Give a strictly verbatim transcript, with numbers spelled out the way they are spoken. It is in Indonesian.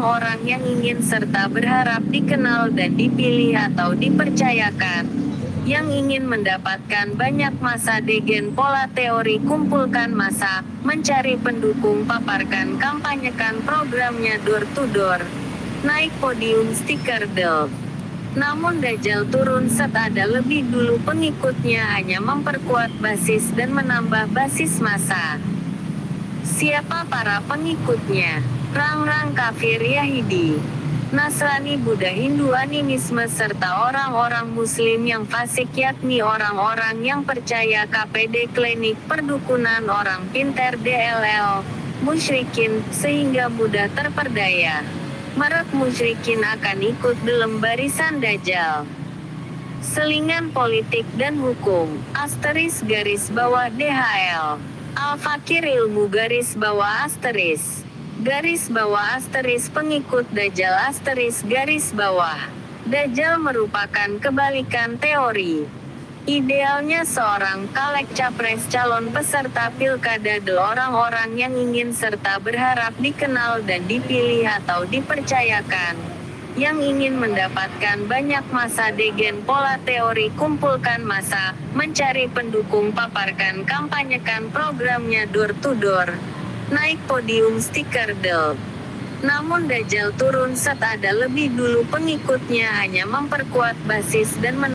orang-orang yang ingin serta berharap dikenal dan dipilih atau dipercayakan, yang ingin mendapatkan banyak massa degen pola teori kumpulkan massa, mencari pendukung paparkan kampanyekan programnya door to door, naik podium stiker del. Namun Dajjal turun set ada lebih dulu pengikutnya hanya memperkuat basis dan menambah basis massa. Siapa para pengikutnya? Orang-orang kafir Yahudi, Nasrani, Buddha, Hindu, animisme serta orang-orang muslim yang fasik, yakni orang-orang yang percaya K P D, klinik perdukunan, orang pintar, D L L, musyrikin, sehingga mudah terperdaya. Merek musyrikin akan ikut dalam barisan Dajjal. Selingan politik dan hukum, asteris garis bawah D H L. Al-Fakir ilmu garis bawah asteris. Garis bawah asteris pengikut Dajjal asteris garis bawah. Dajjal merupakan kebalikan teori. Idealnya seorang caleg capres calon peserta pilkada adalah orang-orang yang ingin serta berharap dikenal dan dipilih atau dipercayakan, yang ingin mendapatkan banyak massa degen pola teori kumpulkan massa, mencari pendukung paparkan kampanyekan programnya door to door, naik podium stiker del. Namun Dajjal turun set ada lebih dulu pengikutnya hanya memperkuat basis dan men